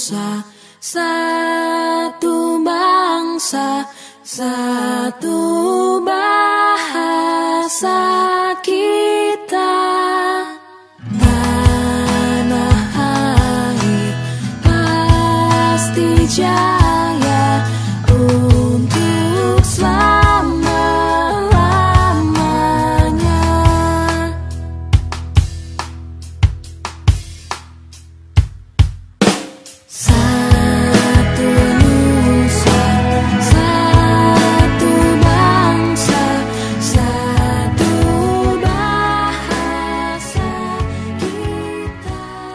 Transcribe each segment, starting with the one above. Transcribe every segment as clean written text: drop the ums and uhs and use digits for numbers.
nusa, satu bangsa, satu bahasa kita. Tanah air pasti jaya untuk selama-lamanya. Satu nusa, satu bangsa, satu bahasa kita.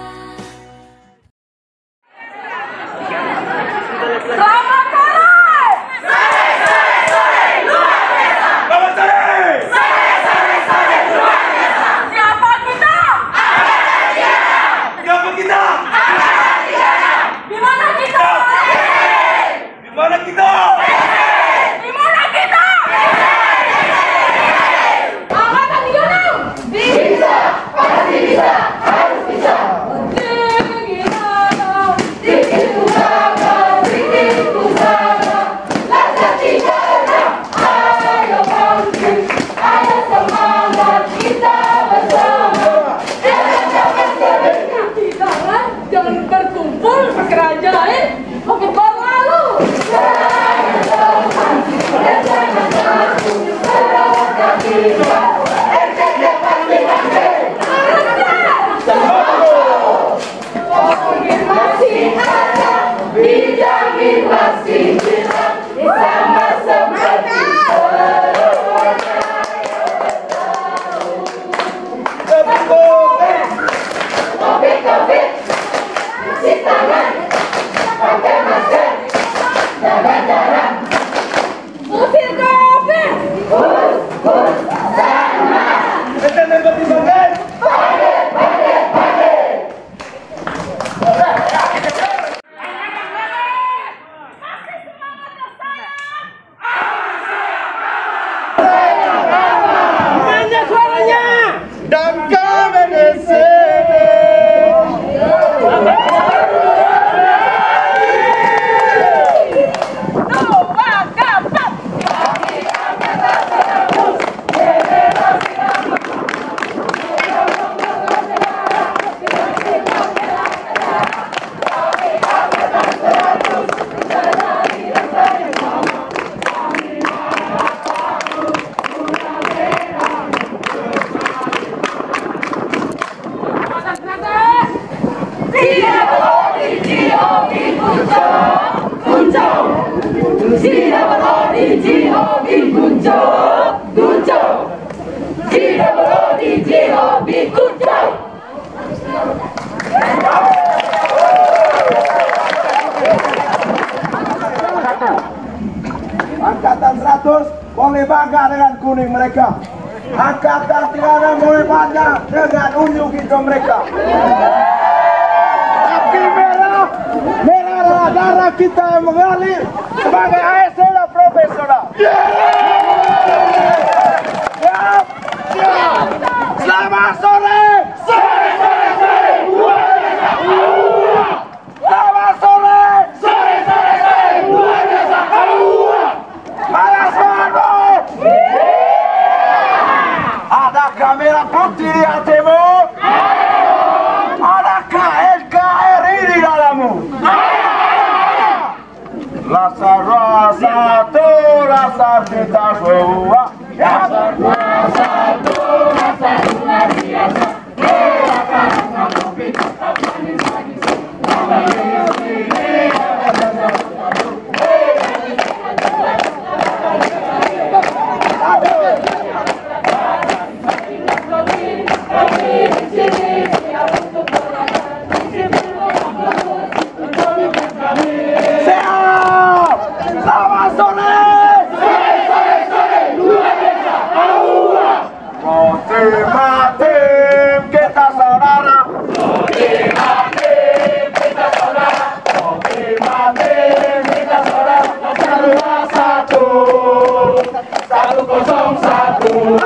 Selamat sore! Sore luar biasa! Selamat sore! Sore luar biasa! Siapa kita? Siapa kita? Di mana kita? Di mana kita? Di mana kita? Angkatan 36! Bisa! Pasti bisa! Harus bisa! Dikit usaha, rasa tidak. Ayo bangkit, ayo semangat kita bersama. Jangan bertumpul berkerajaan, covid berlalu. Jangan teman, dan jangan takut, berawat kita. Ejek pasti bangkit. Mungkin masih ada, dijamin masih bisa, sama seperti Covid, cuci tangan, pakai masker, jaga jarak. Usir Covid, sama. Kita pertimbangan. Pade. Mana suaranya? Dan kami di sini. Angkatan 100 boleh bangga dengan kuning mereka. Angkatan 300 boleh bangga dengan unyu hijau mereka. Tapi merah adalah darah kita yang mengalir sebagai ASN profesional. Siap. Selamat sore. Luar biasa. Selamat sore. Luar biasa. Mana semangat? Ada kamera putih di hatimu? Adakah NKRI di dalammu? Rasa kita semua. Rasa luar biasa. Tim kita saudara. Satu 101.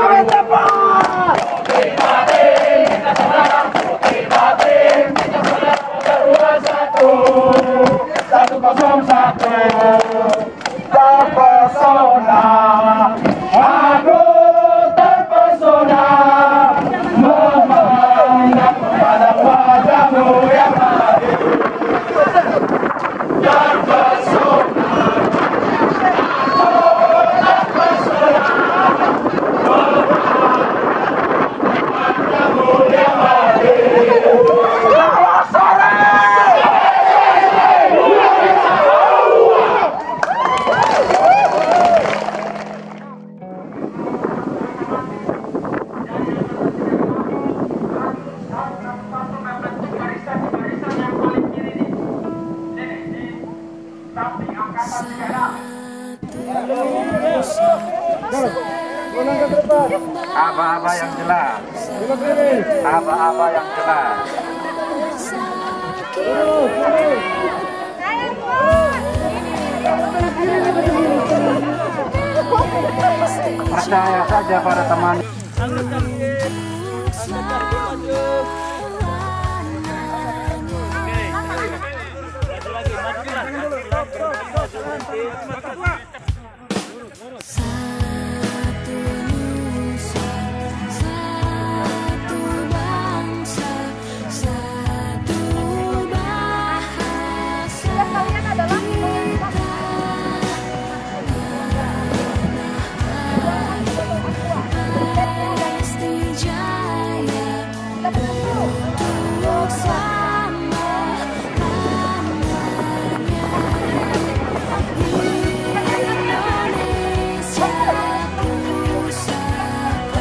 Tim kita saudara. terpesona, aku terpesona memandang pada wajahmu yang hadir. Terpesona, aku terpesona memandang wajahmu yang hadir. Selamat sore. Aba-aba yang jelas. Aba-aba yang jelas. Percaya saja para teman. Satu nusa, satu bangsa, satu bahasa. Kalian adalah Lesti Jaya untuk selama-lamanya. Indonesia pusaka,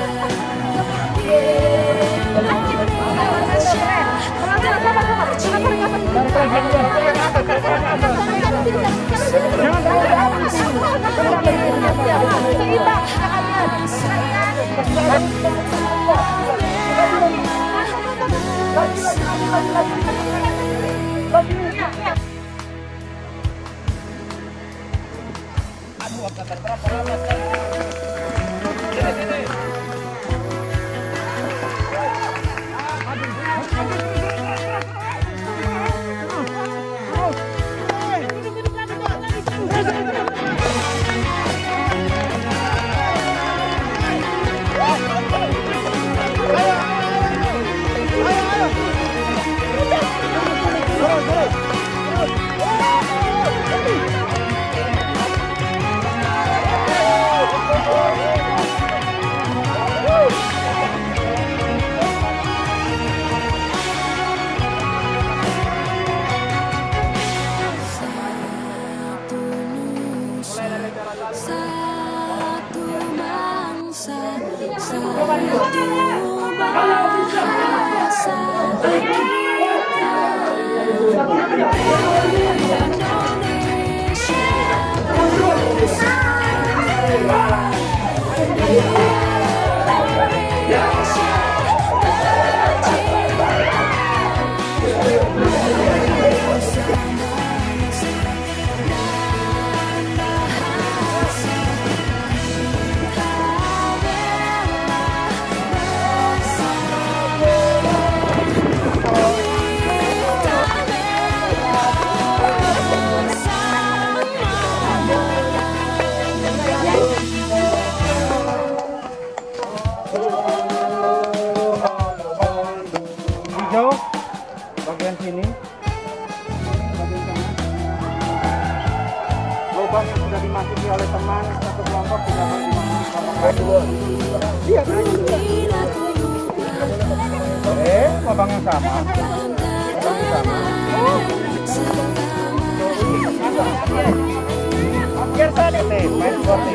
satu nusa, satu bangsa, satu bahasa kita. Indonesia Hijau bagian sini. Lubang yang sudah dimasuki oleh teman satu kelompok tidak boleh dimasuki kelompok lain. Iya, lubang yang sama. Biar saya nih, main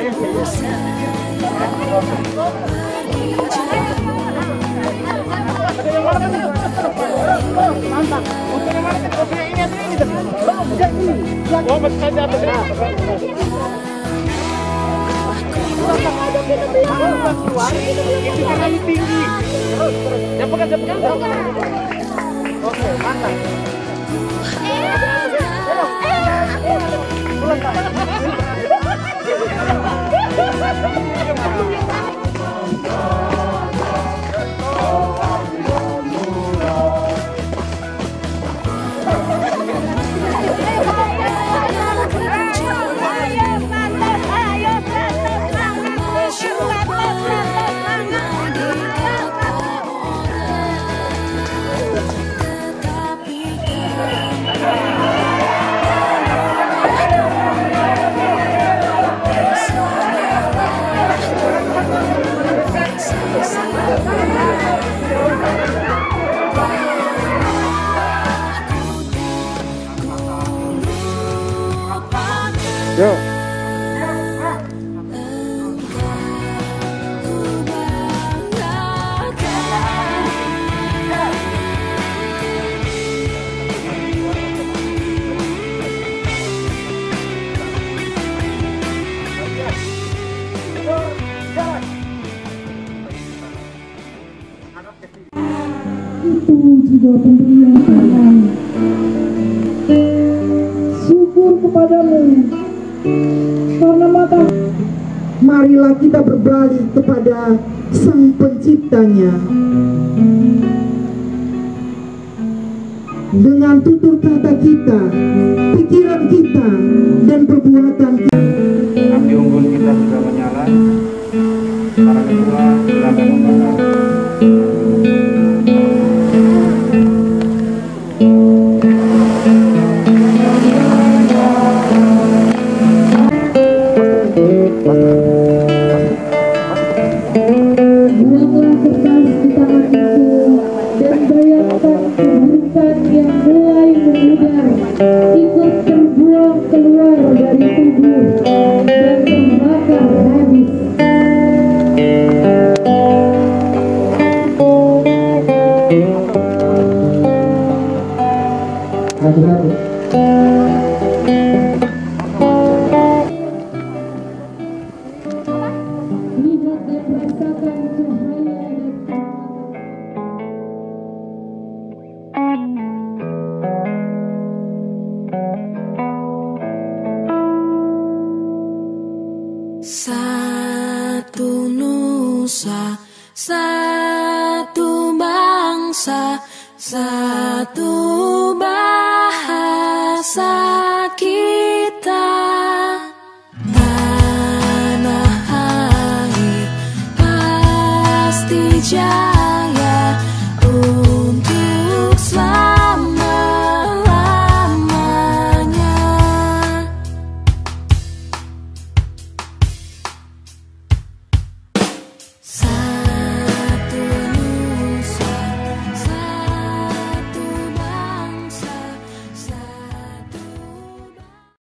Oke, mantap. Yuk. Itu juga pemberian Tuhan. Syukur kepadamu karena mata. Marilah kita berbalik kepada Sang Penciptanya dengan tutur kata kita, pikiran kita, dan perbuatan kita. Api unggun kita sudah menyala. Para kedua silakan membakar. Buanglah kertas di tangan itu dan bayangkan keburukan yang mulai memudar ikut terbuang keluar dari tubuh dan terbakar habis. Lihat dan rasakan cahaya dan Satu nusa, satu bangsa, satu bahasa kita. Tanah air pasti jauh.